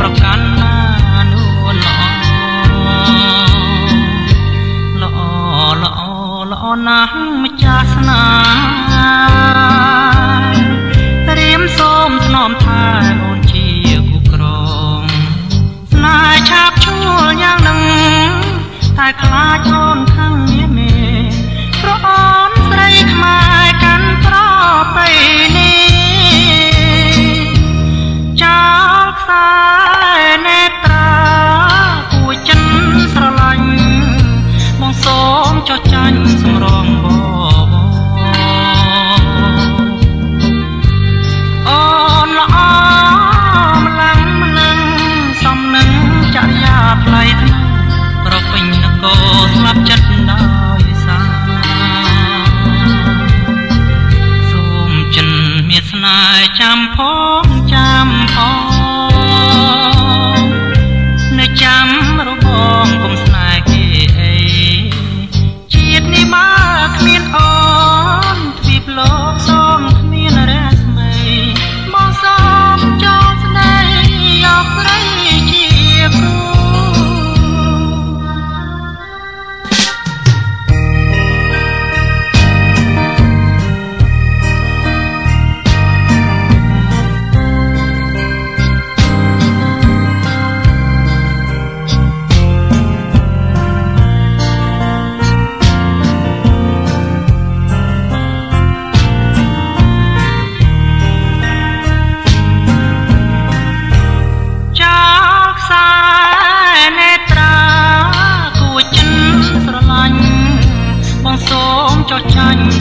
កាន់ណានួនល្អណាស់ម្ចាស់ស្នាត្រៀមសូមថ្នមថែអូនជាគូក្រងស្នេហ៍ឆាបឈួលយ៉ាងនឹងតែខ្លាចអូនខាងនេះមេព្រោះអូនស្រីខ្មែរកាន់ប្រពៃនេះចោលខ្សែនេត្រាគួចចិនស្រឡាញ់បងសូមចុះចាញ់សម្រងបងអូនល្អម្លាំងសំនឹងចរិយាថ្លៃថ្នូរប្រពៃនគរស្លាប់ចិត្តដោយសារសូមចិនមានស្នេហ៍ចាំផងនៅចាំរបងកុំស្នេហ៍គេអីជាតិនេះបើគ្មានអូនទ្វីបលោកសូមគ្មានរស្មីមកសូមចូលស្ដីយកស្រីជាគ្រូចោះចាញ់